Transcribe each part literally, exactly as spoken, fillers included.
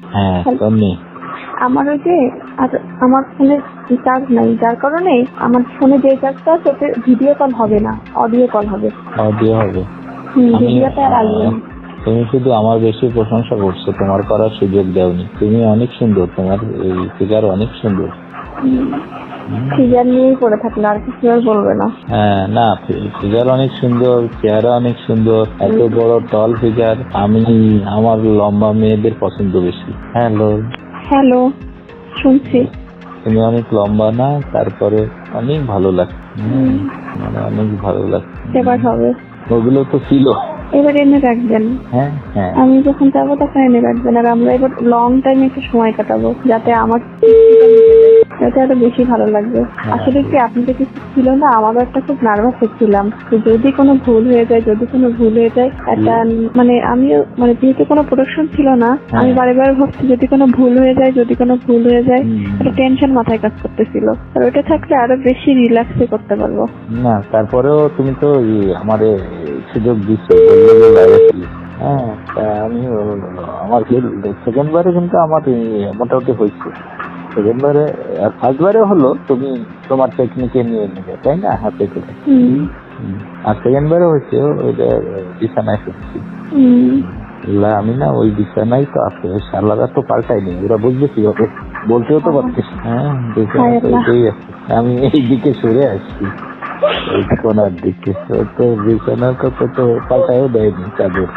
হ্যাঁ তুমি আমার ওই যে আমার ফোনে চার্জ নাই, যার কারণে আমার ফোনে যে চার্জটা আছে ওতে ভিডিও কল হবে না, অডিও কল হবে। অডিও হবে। ভিডিওটা আর আসবে না। তুমি শুধু আমার বেশি প্রশংসা করছো, তোমার করার সুযোগ দেওনি। তুমি অনেক সুন্দর, তোমার এই ফিগার অনেক সুন্দর। ফিগার নিয়েই পড়ে থাকলে আর কিছু আর বলবে না। হ্যাঁ না, ফিগার অনেক সুন্দর, চেহারা অনেক সুন্দর, এত বড় টল ফিগার। আমি আমার লম্বা মেয়েদের পছন্দ বেশি। হ্যালো হ্যালো, শুনছি। তুমি অনেক লম্বা না, তারপরে অনেক ভালো লাগছে, মানে অনেক ভালো লাগছে। এবার হবে, ওগুলো তো ছিল, এবার এনে রাখবেন। হ্যাঁ হ্যাঁ, আমি যখন যাবো তখন এনে রাখবেন। আর আমরা এবার লং টাইম একটু সময় কাটাবো, যাতে আমার যাতে আরো বেশি ভালো লাগবে। আসলে কি আপনি তো কিছু ছিল না, আমারও একটা খুব নার্ভাস হচ্ছিলাম যদি কোনো ভুল হয়ে যায়, যদি কোনো ভুল হয়ে যায় একটা মানে আমিও মানে যেহেতু কোনো প্রোডাকশন ছিল না, আমি বারে বারে ভাবছি যদি কোনো ভুল হয়ে যায়, যদি কোনো ভুল হয়ে যায় একটা টেনশন মাথায় কাজ করতেছিল। আর ওটা থাকলে আরো বেশি রিল্যাক্সে করতে পারবো। না তারপরেও তুমি তো আমার সুযোগ দিচ্ছ, হ্যাঁ আমি আমার সেকেন্ড বারে কিন্তু আমার মোটামুটি হয়েছে। সেকেন্ড বারে আর ফার্স্ট বারে হলো তুমি তোমার টেকনিকে নিয়ে নেবে, তাই না, হাতে করে। আর সেকেন্ড বারে হয়েছে ওইটা বিছানায় শুনছি। আমি না ওই বিছানায় তো আছে, সালারা তো পাল্টাইনি, ওরা বুঝবে কি হবে, বলতেও তো পারছিস। হ্যাঁ বিছানা তো এটাই আছে, আমি এই দিকে সরে আসছি ওই কোনার দিকে, তো বিছানার কথা তো পাল্টাইও দেয়নি চাদর।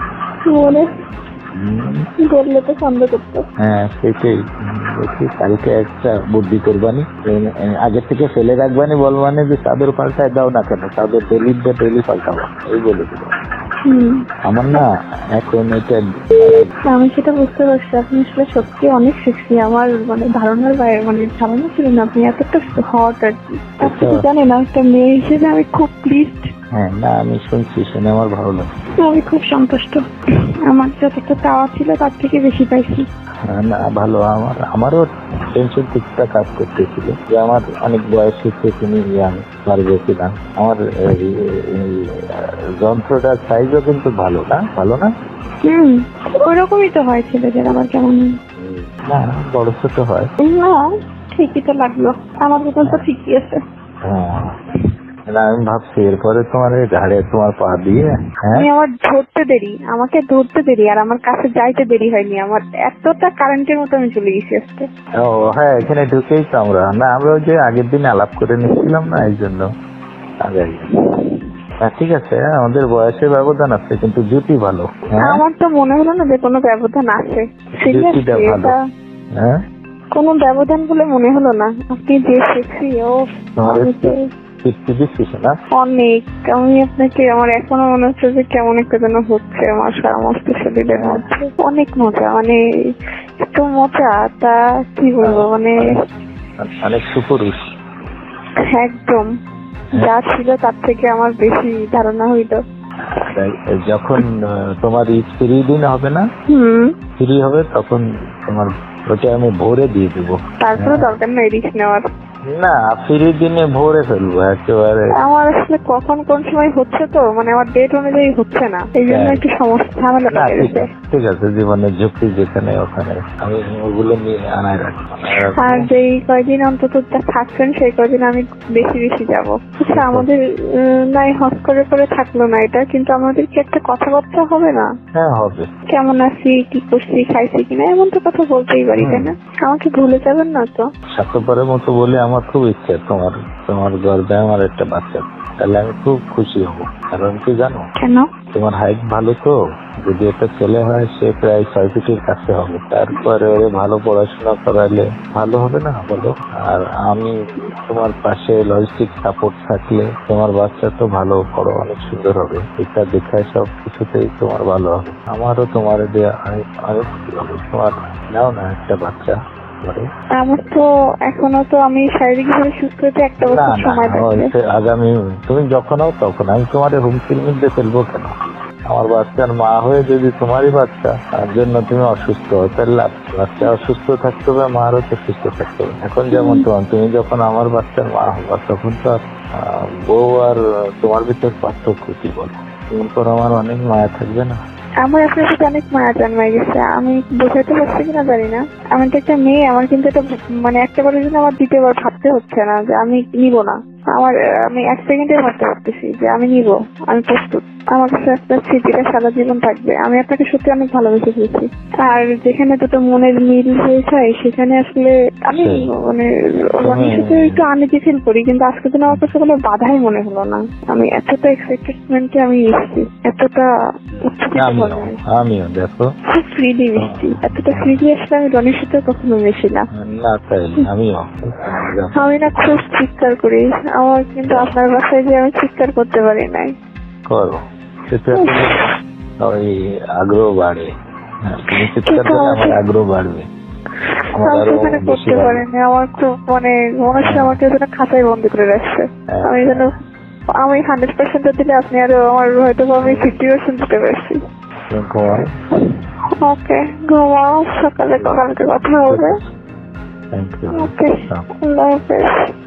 বললে তো সন্দেহ করতো। হ্যাঁ সেটাই, দেখি কালকে একটা বুদ্ধি করবানি, আগে থেকে ফেলে রাখবানি, বলবানি যে চাদর পাল্টায় দাও না কেন, চাদর ডেলি ডেলি পাল্টাবো, এই বলে দেবো। আমার না এখন এটা আমি সেটা বুঝতে পারছি, আপনি আসলে সত্যি অনেক সেক্সি। আমার মানে ধারণার বাইরে, মানে ধারণা ছিল না আপনি এতটা হট আর কি। আপনি তো জানেন একটা মেয়ে হিসেবে আমি খুব প্লিজড। হ্যাঁ না আমি শুনছি, শুনে আমার ভালো লাগে, আমি খুব সন্তুষ্ট। আমার যতটা চাওয়া ছিল তার থেকে বেশি পাইছি। না ভালো, আমার আমারও টেনশন কিছুটা কাজ করতেছিল যে আমার অনেক বয়স হচ্ছে, তুমি ইয়াং পারবে কিনা। আমার যন্ত্রটার সাইজও কিন্তু ভালো না, ভালো না হুম ওরকমই তো হয় ছেলেদের, আবার কেমন না বড় ছোট হয় না, ঠিকই তো লাগলো, আমার মতন তো ঠিকই আছে। হ্যাঁ না আমি ভাবছি এরপরে তোমার এই ঘাড়ে তোমার পা দিয়ে, হ্যাঁ আমার ধরতে দেরি, আমাকে ধরতে দেরি আর আমার কাছে যাইতে দেরি হয়নি, আমার এতটা কারেন্টের মতো আমি চলে গেছি আজকে। ও হ্যাঁ এখানে ঢুকেই তো আমরা, না আমরা ওই যে আগের দিন আলাপ করে নিচ্ছিলাম না, এই জন্য আগে। ঠিক আছে, আমাদের বয়সের ব্যবধান আছে কিন্তু জুটি ভালো। আমার তো মনে হলো না যে কোনো ব্যবধান আছে, হ্যাঁ কোনো ব্যবধান বলে মনে হলো না। আপনি যে সেক্সি, ও অনেক। আমি আপনাকে আমার এখনো মনে হচ্ছে যে কেমন একটা যেন হচ্ছে আমার সমস্ত শরীরের মধ্যে, অনেক মজা, মানে এত মজা তা কি বলবো, মানে অনেক সুপুরুষ একদম, যা ছিল তার থেকে আমার বেশি ধারণা হইল। যখন তোমার ফ্রি দিন হবে না, ফ্রি হবে তখন তোমার ওটা আমি ভোরে দিয়ে দেবো। তারপরে দরকার নেই রিস্ক নেওয়ার, না ফ্রি দিনে ভোরে ফেলবো একেবারে। আমার আসলে কখন কোন সময় হচ্ছে তো, মানে আমার ডেট অনুযায়ী হচ্ছে না, এই জন্য একটু সমস্যা ঝামেলা লেগে গেছে। ঠিক আছে, জীবনের ঝুঁকি যেখানে ওখানে আমি ওগুলো নিয়ে আনাই রাখবো। আর যেই কয়দিন অন্তত থাকছেন সেই কয়দিন আমি বেশি বেশি যাবো। আচ্ছা আমাদের নাই হস করে করে থাকলো না এটা, কিন্তু আমাদের কি একটা কথাবার্তা হবে না? হ্যাঁ হবে। কেমন আছি, কি করছি, খাইছি কিনা, এমন তো কথা বলতেই পারি, তাই না? আমাকে ভুলে যাবেন না তো? স্বার্থপরের মতো বলে আমার খুব ইচ্ছে তোমার তোমার গর্বে আমার একটা বাচ্চা, তাহলে আমি খুব খুশি হব। কারণ কি জানো? কেন? তোমার হাইট ভালো তো, যদি একটা ছেলে হয় সে প্রায় ছয় ফিটের কাছে হবে, তারপরে ওরে ভালো পড়াশোনা করালে ভালো হবে না বলো? আর আমি তোমার পাশে লজিস্টিক সাপোর্ট থাকলে তোমার বাচ্চা তো ভালো বড় অনেক সুন্দর হবে, এটা দেখে সব কিছুতেই তোমার ভালো হবে। আমারও তোমার দেওয়া অনেক অনেক হবে। তোমার নাও না একটা বাচ্চা। আমার তো এখনো তো আমি শারীরিকভাবে সুস্থ হতে একটা বছর সময় লাগবে। আগামী তুমি যখন হও তখন আমি তোমার হুমকির মধ্যে ফেলবো কেন? আমার বাচ্চার মা হয়ে যদি তোমারই বাচ্চা তার জন্য তুমি অসুস্থ হও, তাহলে বাচ্চা অসুস্থ থাকতে হবে, মারও তো সুস্থ থাকতে হবে। এখন যেমন তোমার তুমি যখন আমার বাচ্চার মা হবা তখন তো বউ আর তোমার ভিতর পার্থক্য কি বলো? তোমার পর আমার অনেক মায়া থাকবে না? আমার আপনার সাথে অনেক মায়া জন্মাই গেছে, আমি বোঝাতে পারছি কিনা জানি না। আমি তো একটা মেয়ে, আমার কিন্তু এটা মানে একটা বারের জন্য আমার দ্বিতীয়বার ভাবতে হচ্ছে না যে আমি নিব না। আমার আমি এক সেকেন্ডে ভাবতে পারতেছি যে আমি নিব, আমি প্রস্তুত। আমার কাছে একটা স্মৃতিটা সারা জীবন থাকবে। আমি আপনাকে সত্যি অনেক ভালোবেসে ফেলছি। আর যেখানে দুটো মনের মিল হয়ে যায় সেখানে আসলে আমি মানে রনির সাথে একটু আনইজি ফিল করি, কিন্তু আজকে দিন আমার কাছে কোনো বাধাই মনে হলো না। আমি এতটা এক্সাইটেডমেন্টে আমি এসেছি, এতটা উচ্ছ্বসিত হলাম। আমিও দেখো খুব ফ্রিলি মিশছি, এতটা ফ্রিলি আসলে আমি রনির সাথে কখনো মিশি না। না তাই আমিও আমি না খুব চিৎকার করি, আমার কিন্তু আপনার বাসায় যে আমি চিৎকার করতে পারি নাই। করো সেটা ওই আগ্রহ বাড়ে। হ্যাঁ, তুমি চিৎকার করলে আমার আগ্রহ বাড়বে। আমি সেখানে করতে পারিনি, আমার খুব মানে মনে হচ্ছে আমাকে যেন খাঁচায় বন্দি করে রাখছে। আমি যেন আমি হান্ড্রেড পার্সেন্ট দিলে আপনি আরো আমার হয়তো আমি ফিফটি পার্সেন্ট দিতে পারছি। ওকে, ঘুমাও, সকালে কালকে কথা হবে। Thank you. ওকে, আল্লাহ হাফেজ।